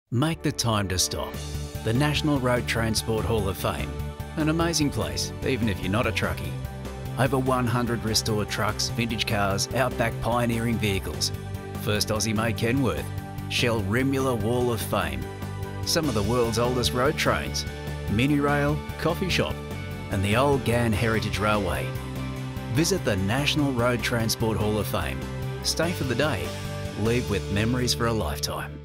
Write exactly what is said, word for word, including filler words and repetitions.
Make the time to stop. The National Road Transport Hall of Fame. An amazing place, even if you're not a truckie. Over one hundred restored trucks, vintage cars, outback pioneering vehicles. First Aussie-made Kenworth. Shell Rimula Wall of Fame. Some of the world's oldest road trains. Mini rail, coffee shop, and the old Ghan Heritage Railway. Visit the National Road Transport Hall of Fame. Stay for the day. Leave with memories for a lifetime.